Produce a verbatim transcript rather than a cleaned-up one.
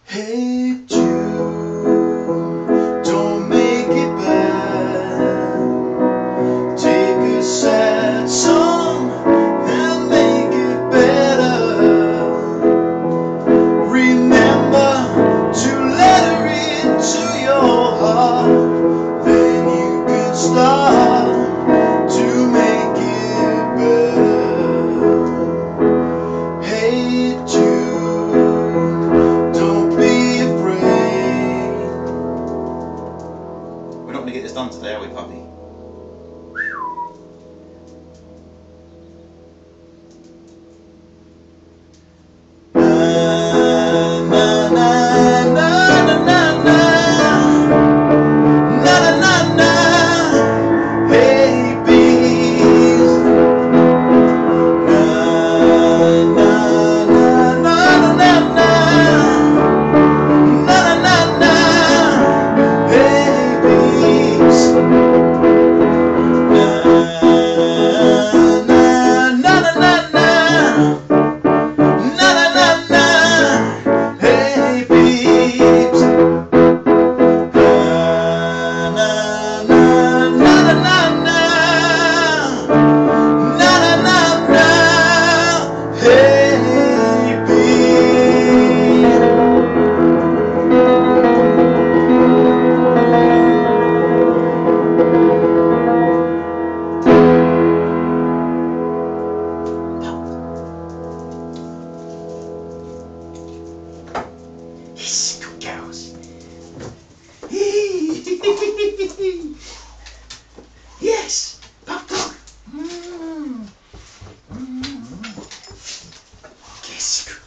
Hey Jude, don't make it bad. Take a sad song and make it better. Remember to let her into your heart. Then you can start to make it better. Hey Jude, don't be afraid. We're not going to get this done today, are we, puppy? Yes, good girls. Yes, pop dog. Mm. Mm. Yes, good